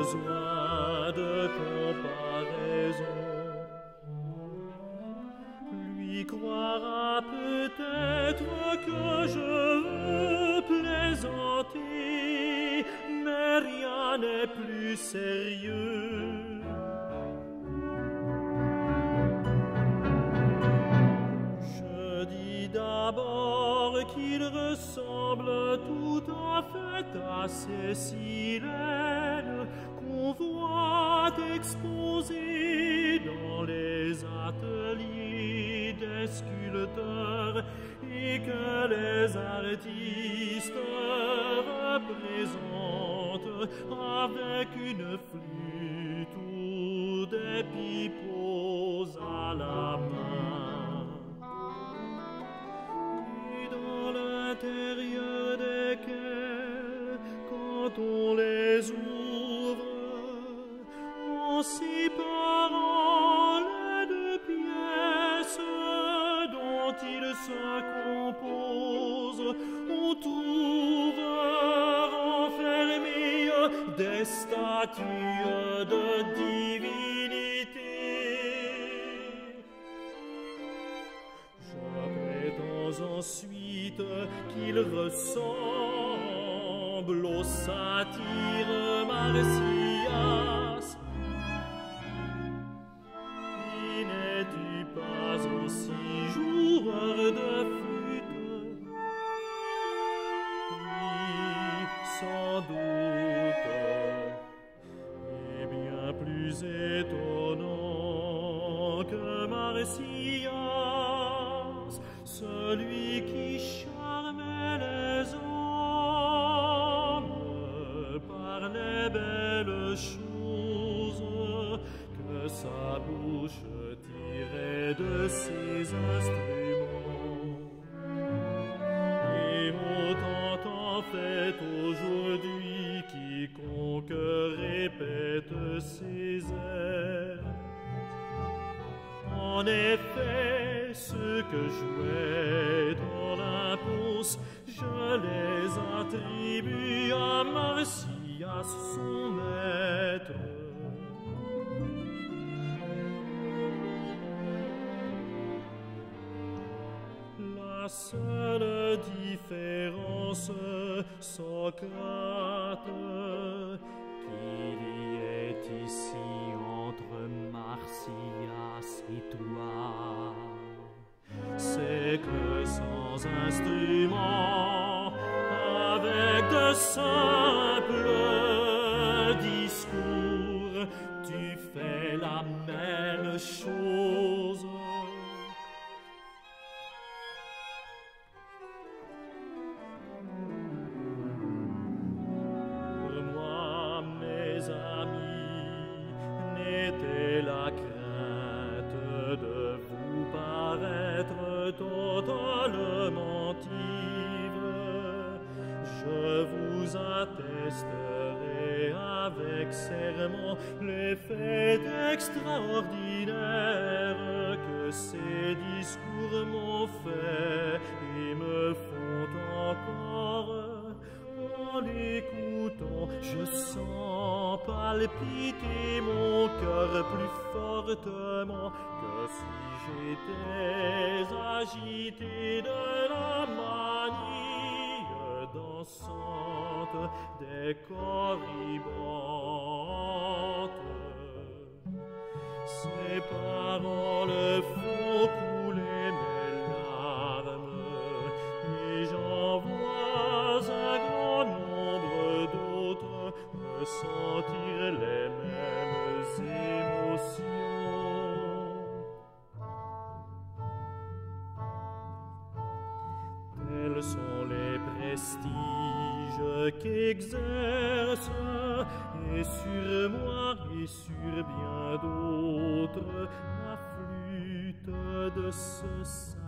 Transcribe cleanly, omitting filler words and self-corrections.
besoin de comparaison. Lui croira peut-être que je veux plaisanter, mais rien n'est plus sérieux. Je dis d'abord qu'il ressemble tout à fait à Cécilène, qu'on voit exposée dans les ateliers des sculpteurs et que les artistes représentent avec une flûte ou des pipeaux à la main. Et dans l'intérieur desquels, quand on les ouvre, en séparant les deux pièces dont ils se composent, on trouve renfermées des statues de divinité. Je prétends ensuite qu'il ressemble au satyre Marsyas. Y n'est-tu pas aussi joueur de flûte? Oui, sans doute, et bien plus étonnant que Marsyas, celui qui charmait les hommes par les belles choses que sa bouche tirait de ses instruments. Et autant en fait aujourd'hui quiconque répète ses airs. En effet, ceux que jouait Olympos, je les attribue à Marsyas, son maître. La seule différence, Socrate, qu'il y ait ici entre Marsyas et toi, c'est que sans instrument, avec de simples discours, tu fais la même chose. N'était la crainte de vous paraître totalement ivre. Je vous attesterai avec serment les faits extraordinaires que ces discours m'ont fait et me font encore. En l'écoutant, je sens palpiter mon cœur plus fortement que si j'étais agité de la manie dansante des corybantes. Ces paroles font couler mes larmes et j'en vois un grand nombre d'autres ressentir les mêmes émotions. Tels sont les prestiges qu'exerce et sur moi et sur bien d'autres la flûte de ce saint.